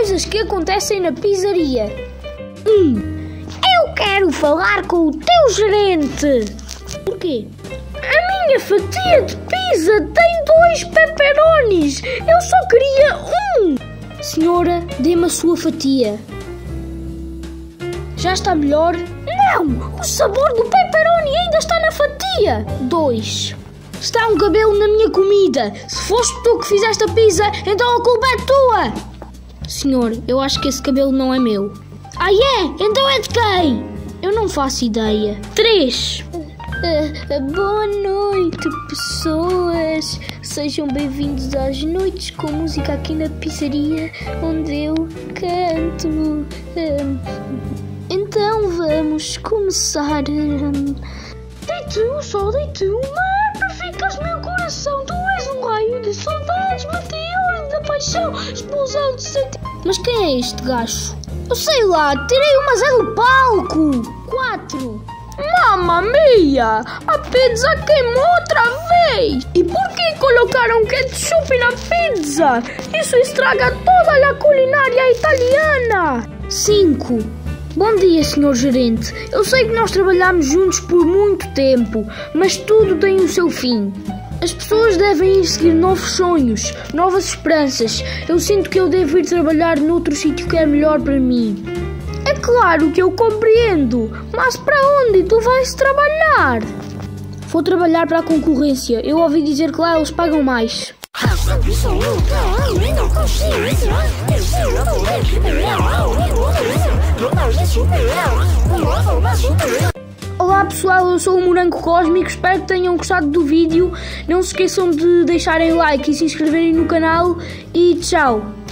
coisas que acontecem na pizzaria. Eu quero falar com o teu gerente. Porquê? A minha fatia de pizza tem 2 pepperonis. Eu só queria 1. Senhora, dê-me a sua fatia. Já está melhor? Não! O sabor do pepperoni ainda está na fatia. 2. Está um cabelo na minha comida. Se foste tu que fizeste a pizza, então a culpa é tua. Senhor, eu acho que esse cabelo não é meu. Ah, é? Então é de quem? Eu não faço ideia. 3. Boa noite, pessoas. Sejam bem-vindos às noites com música aqui na pizzaria, onde eu canto. Então vamos começar. Deite o sol, deite o mar, purificas meu coração. Tu és um raio de saudades, meteoro da paixão, explosão de sentimento. Mas quem é este gajo? Eu sei lá, tirei uma Zé do palco. 4. Mamma mia! A pizza queimou outra vez! E por que colocaram ketchup na pizza? Isso estraga toda a culinária italiana! 5. Bom dia, senhor gerente. Eu sei que nós trabalhamos juntos por muito tempo, mas tudo tem o seu fim. As pessoas devem ir seguir novos sonhos, novas esperanças. Eu sinto que eu devo ir trabalhar noutro sítio que é melhor para mim. É claro que eu compreendo, mas para onde tu vais trabalhar? Vou trabalhar para a concorrência. Eu ouvi dizer que lá eles pagam mais. Olá pessoal, eu sou o Morango Cósmico, espero que tenham gostado do vídeo. Não se esqueçam de deixarem like e se inscreverem no canal e tchau!